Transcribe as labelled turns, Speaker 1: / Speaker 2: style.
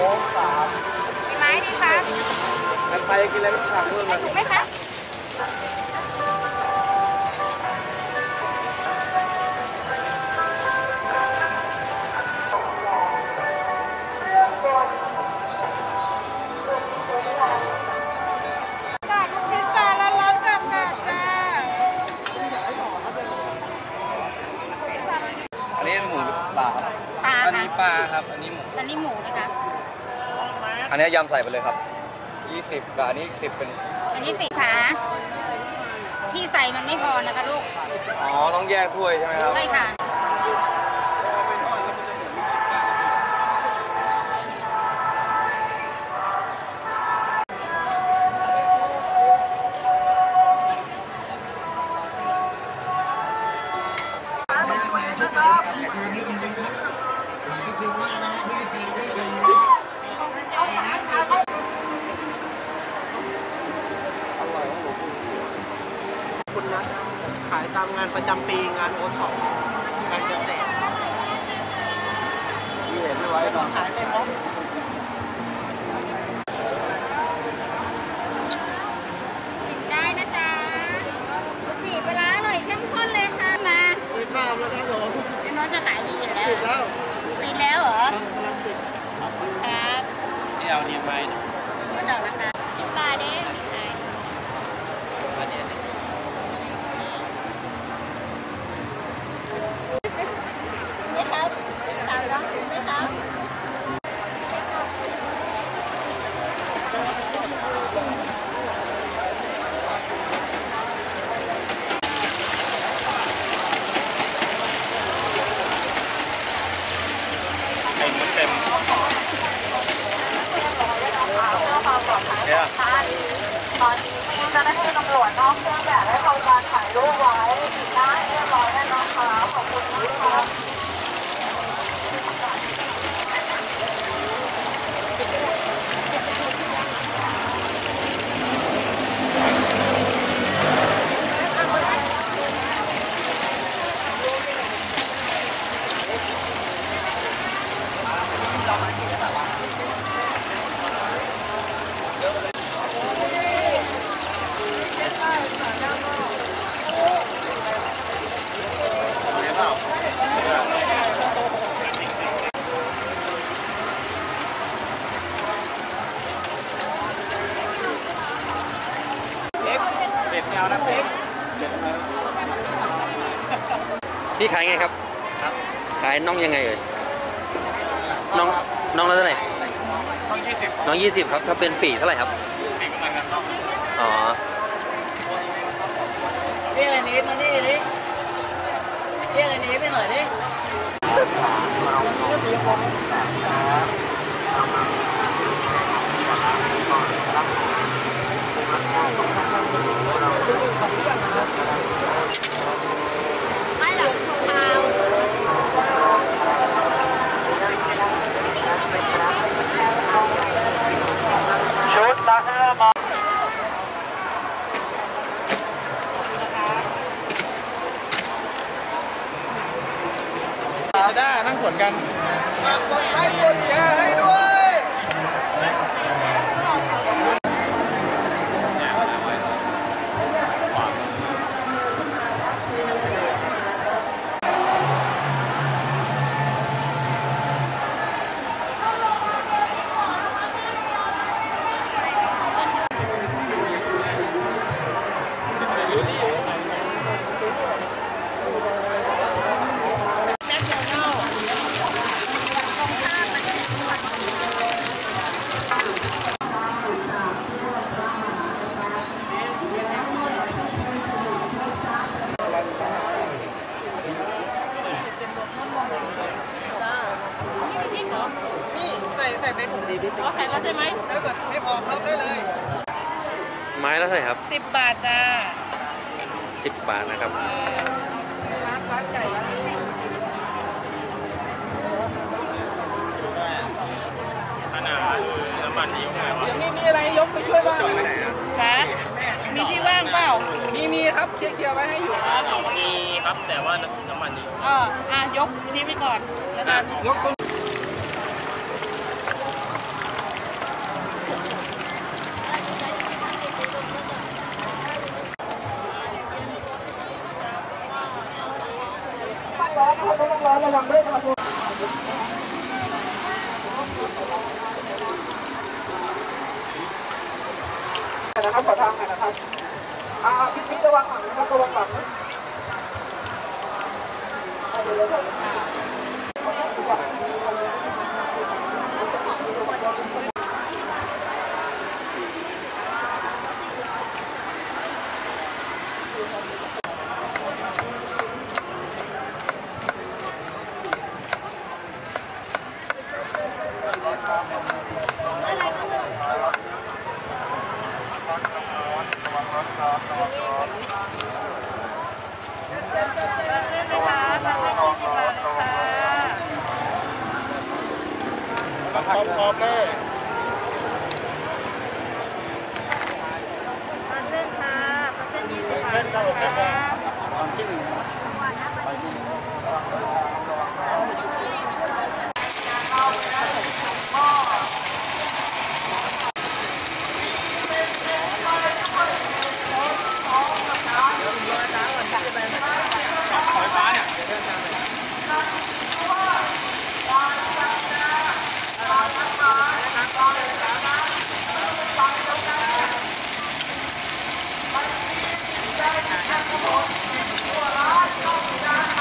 Speaker 1: กี่ไม้ดีคะ
Speaker 2: กันไปกินอะไรไม่สั่งเพิ่มเลย
Speaker 1: ถูกไหมคะ
Speaker 2: อันนี้หมูปลาครับอันนี้ปลาครับอันนี้หมู
Speaker 1: นะคะ
Speaker 2: อันนี้ยำใส่ไปเลยครับ20กับอันนี้10เป็น
Speaker 1: อันนี้10ค่ะที่ใส่มันไม่พอนะคะลูก
Speaker 2: อ๋อต้องแยกถ้วยใช่ไหมครับ
Speaker 1: ใช่ค่ะ
Speaker 3: คุณนะขายตามงานประจำปีงานโอท็อปงานเกษตรที่เห็นไว้แล้วก็ขายในม็อบ
Speaker 1: ได้นะจ๊ะสีปลาอร่อยเข้มข้นเลยค่ะมา
Speaker 3: ไม่ข้ามแล้วครับผม
Speaker 1: พี่น้องจะขายดีอยู่แล้ว
Speaker 3: ปิดแล้ว
Speaker 1: เหรอขอบคุณครับ
Speaker 2: นี่เอาเนี่ยไม้
Speaker 1: ก็ดอกนะคะ10 บาทเอง
Speaker 2: อันนี้
Speaker 1: นี่ครับตามร้านชิมไหมครับ
Speaker 2: เต็ม
Speaker 1: ตอนนี้เจ้าหน้าที่ตำรวจนอกเครื่องแบบได้ทำการถ่ายรูปไว้ได้เรียบร้อยแล้วนะคะขอบคุณนะคะ
Speaker 4: พี่ขายไงครับขายน้องยังไงเอ่ยน้องละเท่าไหร่น้อง20ครับถ้าเป็นปีเท่าไหร่ครับปีประมาณนั้นอ๋อ
Speaker 3: เรียกอะไรนี้มานี่ดิเรียกอะไรนี้ไปหน่อยดิ
Speaker 1: ไม่หลังชูเท้า
Speaker 3: ชุดละ5 บาท
Speaker 2: จะได้นั่งสวนกัน
Speaker 3: กดไลค์กดแชร์ให้ด้วยใส่ในถุงดีๆ
Speaker 1: ใส่แล้วใช่ไหม
Speaker 3: ถ้าเกิดไม่พอเพิ่มได้เลย
Speaker 4: ไม้ละเท่าไหร่ครับ
Speaker 1: 10 บาทจ้า
Speaker 4: 10 บาทนะครับ
Speaker 1: ร้านไก่
Speaker 2: ขนาดน้ำมันยกไงวะ
Speaker 3: ยังมีอะไรยกไปช่วยบ้าง
Speaker 1: จ้ามีที่ว่างเปล่า
Speaker 3: มีครับเคลียร์ไว้ให้อยู่
Speaker 2: มีครับแต่ว่าน้ำมันนี้
Speaker 1: ยกนี้ไปก่อนแล้วกัน
Speaker 3: ยก
Speaker 1: ระวังหลัง
Speaker 3: พร้อมเลย
Speaker 1: ปลาเส้นค่ะปลาเส้น20 บาทนะคะ
Speaker 3: ความจิ้ม
Speaker 1: เ